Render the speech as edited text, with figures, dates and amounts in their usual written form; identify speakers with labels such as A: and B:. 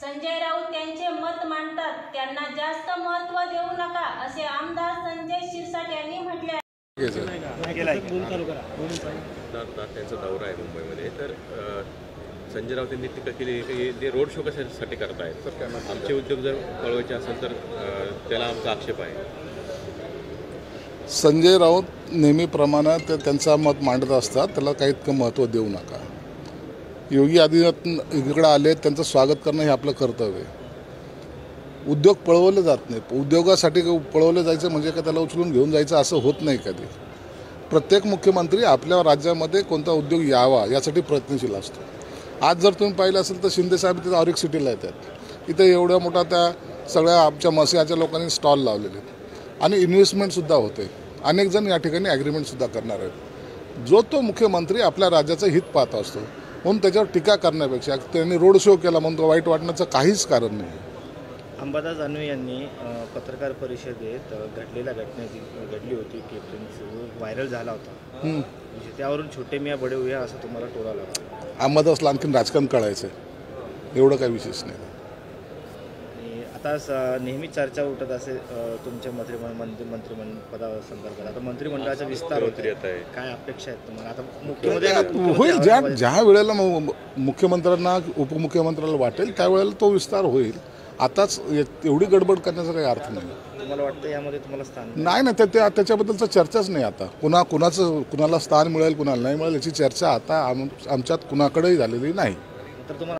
A: संजय राऊत त्यांचे मत मांडतात, त्यांना जास्त महत्त्व देऊ नका, असे आमदार संजय शिरसाट यांनी म्हटले आहे.
B: त्यांचा दौरा आहे मुंबईमध्ये, तर संजय राऊत यांनी टीका केली की ते रोड शो कशासाठी करतायत, आमचे उद्योग जर पळवायचे असेल तर त्याला आमचा आक्षेप आहे.
C: संजय राऊत नेहमीप्रमाणे ते त्यांचा मत मांडत असतात, त्याला काही इतकं महत्त्व देऊ नका. योगी आदित्यनाथ इकडे आले, त्यांचं स्वागत करणं हे आपलं कर्तव्य आहे. उद्योग पळवले जात नाही, उद्योगासाठी पळवलं जायचं म्हणजे का त्याला उचलून घेऊन जायचं असं होत नाही कधी. प्रत्येक मुख्यमंत्री आपल्या राज्यामध्ये कोणता उद्योग यावा यासाठी प्रयत्नशील असतो. आज जर तुम्ही पाहिलं असेल तर शिंदेसाहेब तिथं ऑरिक सिटीला येतात, इथं एवढ्या मोठा त्या सगळ्या आमच्या मसियाच्या लोकांनी स्टॉल लावलेले आहेत आणि इन्व्हेस्टमेंटसुद्धा होते. अनेक जण या ठिकाणी ॲग्रीमेंटसुद्धा करणार आहेत. जो तो मुख्यमंत्री आपल्या राज्याचं हित पाहत असतो, म्हणून त्याच्यावर टीका करण्यापेक्षा त्यांनी रोड शो केला म्हणून तो वाईट वाटण्याचं काहीच कारण नाही.
D: अंबादास दानवे यांनी पत्रकार परिषदेत घडलेल्या घडली होती की व्हायरल झाला होता, त्यावरून छोटे मियाँ बडे हुए असं तुम्हाला टोला लागतो.
C: अंबादासला आणखीन राजकारण कळायचं एवढं काही विशेष नाही.
D: आता नेहमी चर्चा उठत असे तुमच्या मंत्रिपदासंदर्भात. आता मंत्रिमंडळाचा विस्तार होत आहे, काय अपेक्षा आहेत तुम्हाला? आता मुख्यमंत्री
C: होईल, ज्या वेळेला मुख्यमंत्र्यांना उपमुख्यमंत्र्याला वाटेल त्यावेळेला तो विस्तार होईल. आताच एवढी गडबड करण्याचा काही अर्थ नाही.
D: तुम्हाला वाटतं यामध्ये तुम्हाला स्थान
C: नाही ना, त्याच्याबद्दलचं चर्चाच नाही. आता कुणाला स्थान मिळेल कुणाला नाही मिळेल याची चर्चा आता आमच्यात कुणाकडेही झालेली नाही.
D: तर तुम्हाला